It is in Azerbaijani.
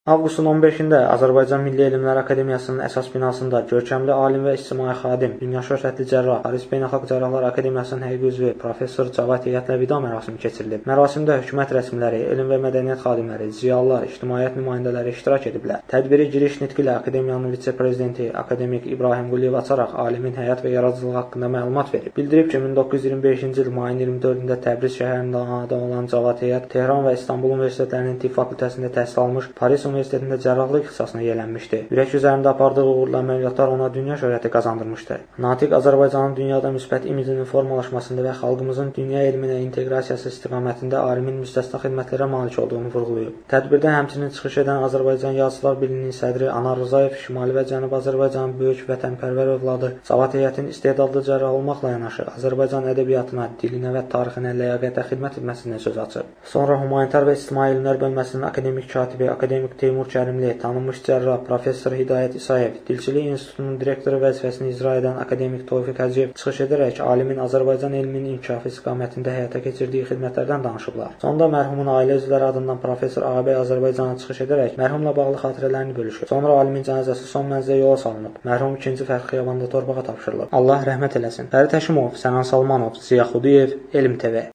Avqustun 15-də Azərbaycan Milli Elmlər Akademiyasının əsas binasında görkəmli alim və ictimai xadim, dünya şöhrətli cərrah, Paris Beynəlxalq Cərrahlar Akademiyasının həqiqi üzvü professor Cavad Heyətlə vida mərasimi keçirilib. Mərasimdə hökumət rəsmiləri, elm və mədəniyyət xadimləri, ziyalılar, ictimaiyyət nümayəndələri iştirak ediblər. Tədbiri giriş nitqi ilə Akademiyanın vitse-prezidenti akademik İbrahim Quliyev açaraq alimin həyat və yaradıcılığı haqqında məlumat verib. Bildirib ki, 1925-ci il mayın 24-də Təbriz şəhərində anadan olan Cavad Heyət Tehran və İstanbul Universitetlərinin tibb fakültəsində təhsil almış, Paris Universitetində cərrahlıq ixtisasına yiyələnmişdi. Ürək üzərində apardığı uğurlu əməliyyatlar ona dünya şöhrəti qazandırmışdı. Natiq Azərbaycanın dünyada müsbət imicinin formalaşmasında və xalqımızın dünya elminə inteqrasiyası istiqamətində alimin müstəsna xidmətlərə malik olduğunu vurğulayıb. Tədbirdə həmçinin çıxış edən Azərbaycan Yazıçılar Birliyinin sədri Anar Rzayev, Şimali və Cənubi Azərbaycanın böyük vətənpərvər övladı Cavad Heyətin istedadlı cərrah olmaqla yanaşı Azərbaycan ədəbiyyatına, dilinə və tarixinə ləyaqətə xidmət etməsindən söz açıb. Sonra humanitar və ictimai elmlər bölməsinin akademik katibi, akademik Teymur Kərimli, tanınmış cərrah professor Hidayət İsayev, Dilçilik İnstitutunun direktoru vəzifəsini icra edən akademik Tofiq Hacıyev çıxış edərək alimin Azərbaycan elminin inkişafı istiqamətində həyata keçirdiyi xidmətlərdən danışıblar. Sonda mərhumun ailə üzvləri adından professor Ağabey Azərbaycana çıxış edərək mərhumla bağlı xatirələrini bölüşüb. Sonra alimin cənazəsi son mənzilə yola salınıb. Mərhum 2-ci Fərq Xiyabanda torpağa tapşırılıb. Allah rəhmət eləsin. Fərid Həşimov, Sənan Salmanov, Ziya Xudiyev, Elm TV.